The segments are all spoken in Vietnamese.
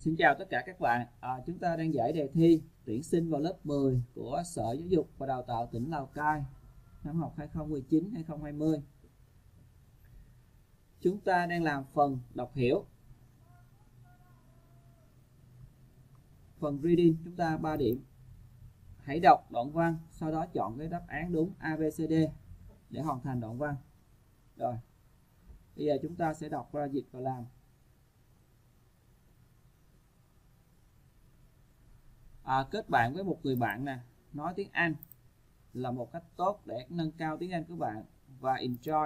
Xin chào tất cả các bạn. Chúng ta đang giải đề thi tuyển sinh vào lớp 10 của Sở Giáo dục và Đào tạo tỉnh Lào Cai năm học 2019-2020. Chúng ta đang làm phần đọc hiểu. Phần reading chúng ta 3 điểm. Hãy đọc đoạn văn, sau đó chọn cái đáp án đúng ABCD để hoàn thành đoạn văn. Rồi, bây giờ chúng ta sẽ đọc ra, dịch và làm. Kết bạn với một người bạn nè, nói tiếng Anh là một cách tốt để nâng cao tiếng Anh của bạn, và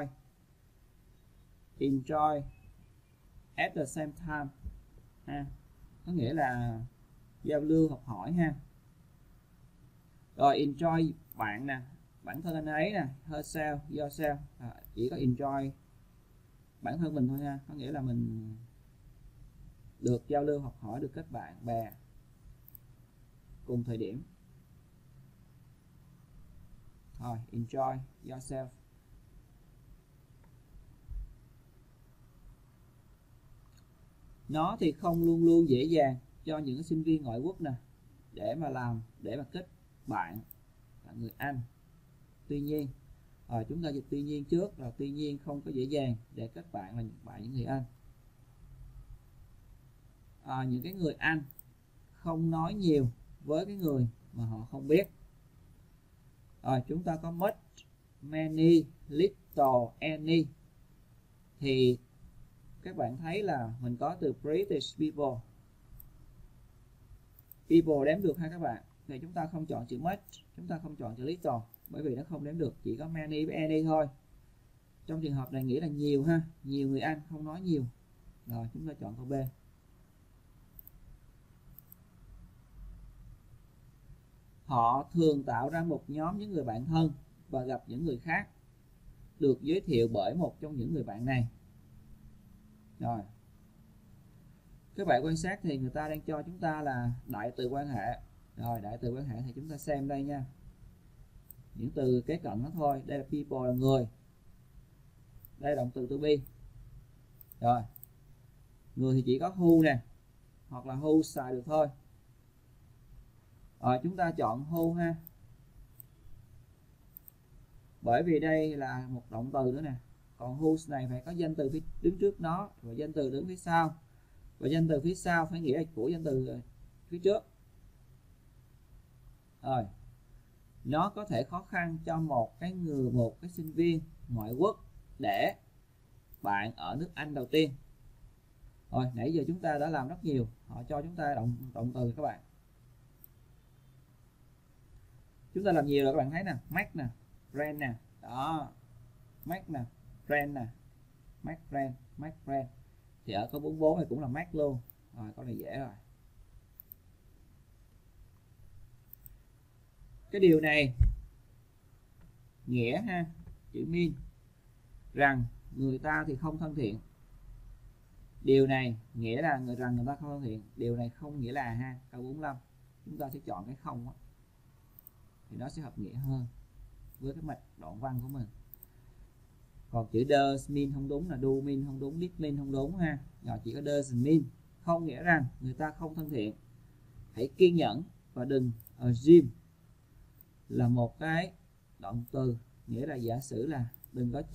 enjoy at the same time ha, có nghĩa là giao lưu học hỏi ha. Rồi enjoy bạn nè, bản thân anh ấy nè, herself, yourself, chỉ có enjoy bản thân mình thôi ha, có nghĩa là mình được giao lưu học hỏi, được kết bạn bè cùng thời điểm. Rồi, enjoy yourself. Nó thì không luôn luôn dễ dàng cho những sinh viên ngoại quốc nè để mà kết bạn là người Anh. Tuy nhiên, chúng ta dịch tuy nhiên trước, là tuy nhiên không có dễ dàng để kết bạn là những người Anh. Những cái người Anh không nói nhiều với cái người mà họ không biết. Chúng ta có much, many, little, any. Thì các bạn thấy là mình có từ British people. People đếm được ha các bạn. Thì chúng ta không chọn chữ much, chúng ta không chọn chữ little, bởi vì nó không đếm được, chỉ có many với any thôi. Trong trường hợp này nghĩa là nhiều ha, nhiều người Anh không nói nhiều. Rồi chúng ta chọn câu B. Họ thường tạo ra một nhóm những người bạn thân và gặp những người khác được giới thiệu bởi một trong những người bạn này. Rồi, các bạn quan sát thì người ta đang cho chúng ta là đại từ quan hệ. Rồi, đại từ quan hệ thì chúng ta xem đây nha, những từ kế cận nó thôi. Đây là people là người, đây là động từ to be. Rồi, người thì chỉ có who nè, hoặc là who xài được thôi. Chúng ta chọn who ha, bởi vì đây là một động từ nữa nè. Còn whose này phải có danh từ đứng trước nó và danh từ đứng phía sau, và danh từ phía sau phải nghĩa của danh từ phía trước. Rồi, nó có thể khó khăn cho một cái sinh viên ngoại quốc để bạn ở nước Anh đầu tiên. Rồi, nãy giờ chúng ta đã làm rất nhiều, họ cho chúng ta động từ các bạn. Chúng ta làm nhiều rồi các bạn thấy nè, make nè, brand nè, đó, make nè, brand nè, make brand. Thì ở câu 44 này cũng là make luôn. Rồi, câu này dễ rồi. Cái điều này nghĩa ha, chữ mean rằng người ta thì không thân thiện. Điều này nghĩa là người ta không thân thiện. Điều này không nghĩa là ha, câu 45 chúng ta sẽ chọn cái không đó, thì nó sẽ hợp nghĩa hơn với cái mạch đoạn văn của mình. Còn chữ does mean không đúng, là do mean không đúng, did mean không đúng ha. Rồi, chỉ có doesn't mean, không nghĩa rằng người ta không thân thiện. Hãy kiên nhẫn và đừng assume là một cái động từ, nghĩa là giả sử là đừng có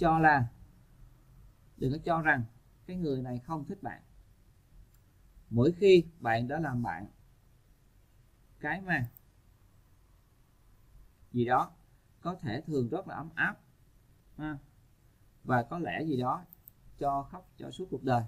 cho rằng cái người này không thích bạn. Mỗi khi bạn đã làm bạn cái mà gì đó có thể thường rất là ấm áp ha, và có lẽ gì đó cho khóc cho suốt cuộc đời.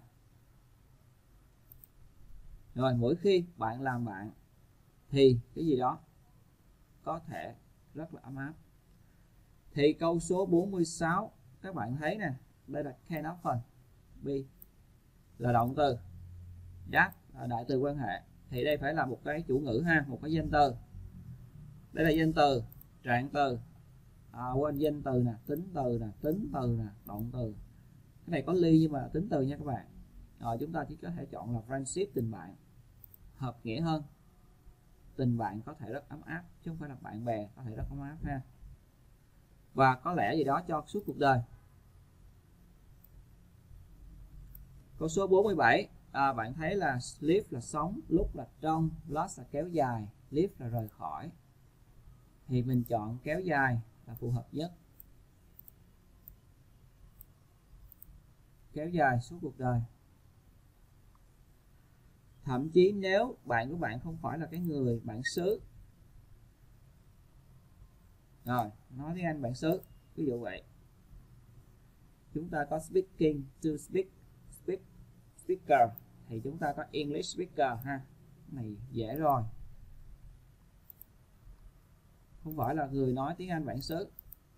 Rồi, mỗi khi bạn làm bạn thì cái gì đó có thể rất là ấm áp. Thì câu số 46 các bạn thấy nè, đây là can often be là động từ, that là đại từ quan hệ. Thì đây phải là một cái chủ ngữ ha, một cái danh từ. Đây là danh từ, trạng từ, quên, danh từ nè, tính từ nè, động từ. Cái này có ly nhưng mà tính từ nha các bạn. Rồi, chúng ta chỉ có thể chọn là friendship, tình bạn, hợp nghĩa hơn. Tình bạn có thể rất ấm áp, chứ không phải là bạn bè có thể rất ấm áp ha. Và có lẽ gì đó cho suốt cuộc đời. Câu số 47, bạn thấy là live là sống, lúc là trong, last là kéo dài, live là rời khỏi, thì mình chọn kéo dài là phù hợp nhất. Kéo dài suốt cuộc đời. Thậm chí nếu bạn của bạn không phải là cái người bản xứ, rồi nói tiếng Anh bản xứ, ví dụ vậy, chúng ta có speaking to speaker, thì chúng ta có English speaker ha. Cái này dễ rồi, không phải là người nói tiếng Anh bản xứ.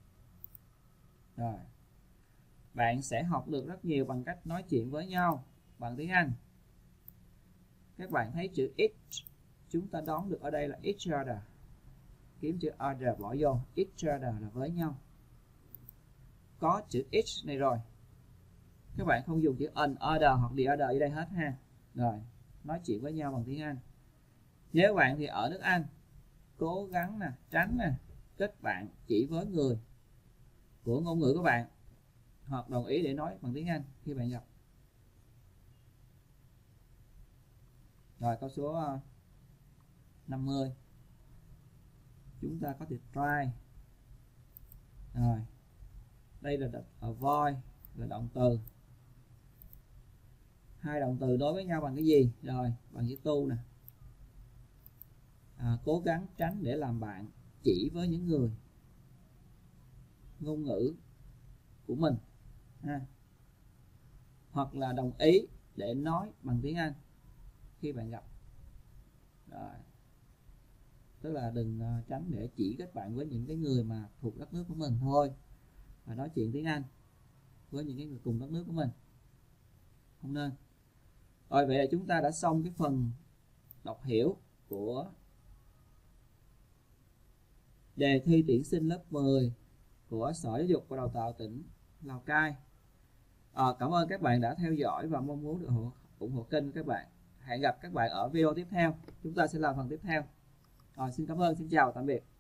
Rồi bạn sẽ học được rất nhiều bằng cách nói chuyện với nhau bằng tiếng Anh. Các bạn thấy chữ each, chúng ta đoán được ở đây là each other, kiếm chữ other bỏ vô, each other là với nhau. Có chữ each này rồi, các bạn không dùng chữ an other hoặc the other ở đây hết ha. Rồi nói chuyện với nhau bằng tiếng Anh. Nếu bạn thì ở nước Anh, cố gắng nè, tránh nè kết bạn chỉ với người của ngôn ngữ của bạn, hoặc đồng ý để nói bằng tiếng Anh khi bạn gặp. Rồi câu số 50, chúng ta có từ try. Rồi đây là avoid là động từ. Hai động từ đối với nhau bằng cái gì? Rồi bằng chữ to nè. Cố gắng tránh để làm bạn chỉ với những người ngôn ngữ của mình ha. Hoặc là đồng ý để nói bằng tiếng Anh khi bạn gặp. Rồi. Tức là đừng tránh để chỉ kết bạn với những cái người mà thuộc đất nước của mình thôi, và nói chuyện tiếng Anh với những cái người cùng đất nước của mình, không nên. Rồi vậy là chúng ta đã xong cái phần đọc hiểu của đề thi tuyển sinh lớp 10 của Sở Giáo dục và Đào tạo tỉnh Lào Cai. Cảm ơn các bạn đã theo dõi và mong muốn được ủng hộ kênh của các bạn. Hẹn gặp các bạn ở video tiếp theo. Chúng ta sẽ làm phần tiếp theo. Xin cảm ơn, xin chào, tạm biệt.